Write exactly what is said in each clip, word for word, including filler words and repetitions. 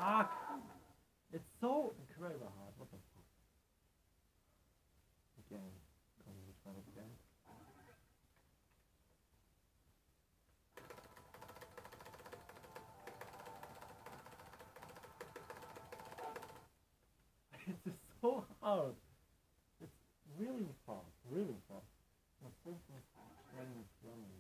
Fuck! It's so incredible hard. What the fuck? Again. Come on, which one again? It's just so hard. It's really fast, really fast. My first was running is running.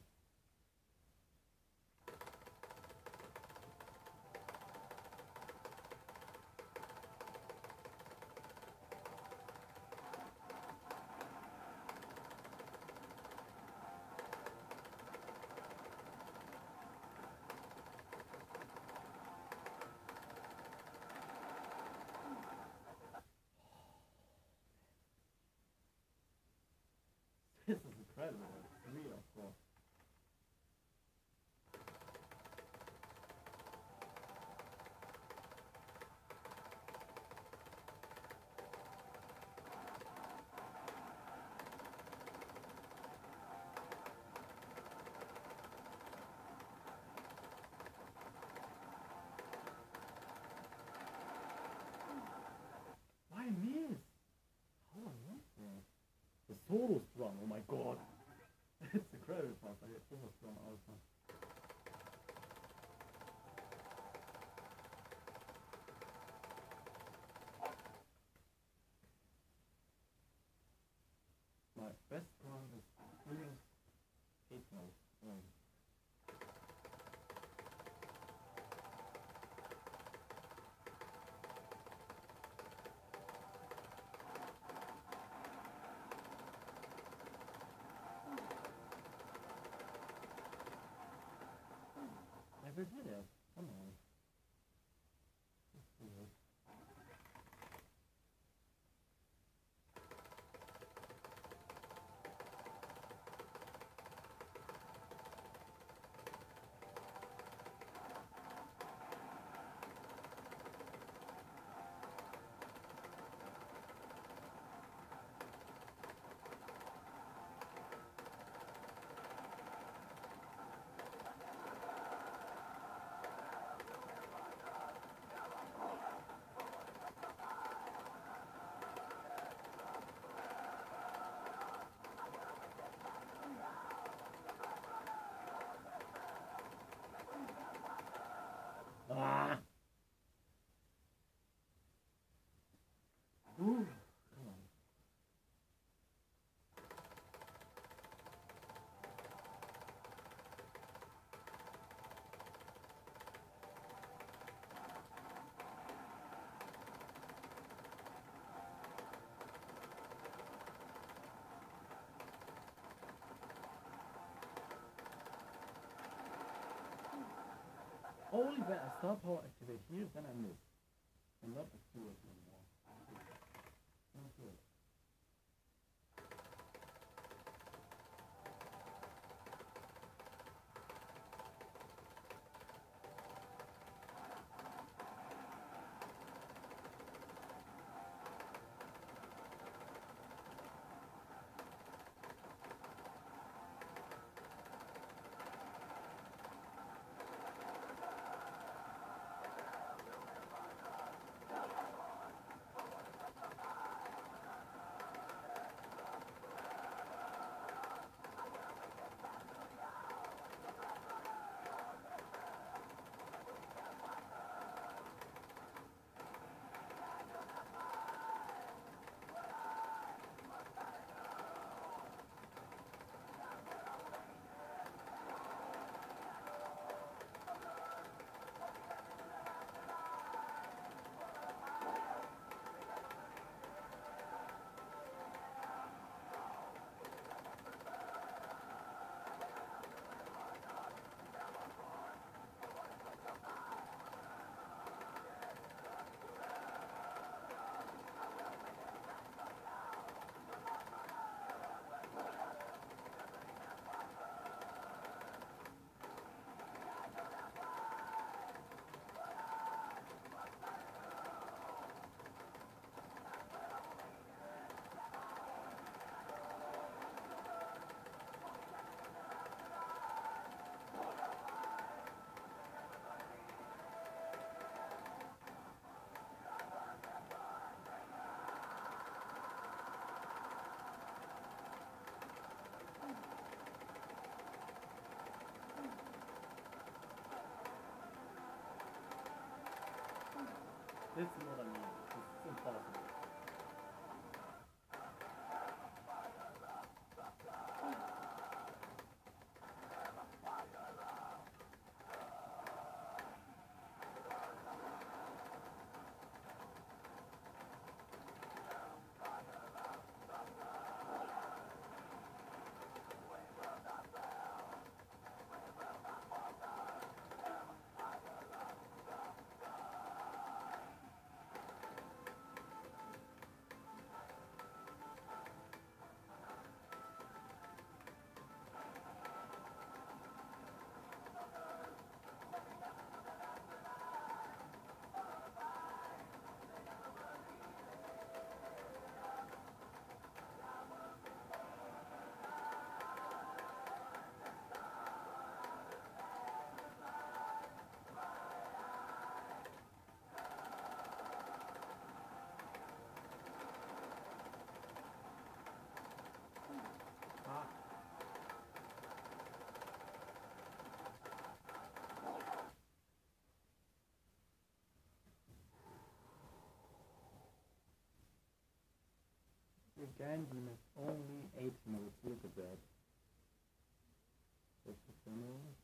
This is incredible. It's real, of course. Why miss? How I miss that? The solo strong, oh my god. It's incredible fast. I get so much strong all the time. My best one is doing eight notes. Um, Never did it. Come on. Let's do it. Ah! Ooh, come on. Only when I start power activate here, then I miss. I'm not accurate anymore. Not good. This is what I mean. It's impossible. Ah. Your ganglion is only eight minutes. Look at that. That's the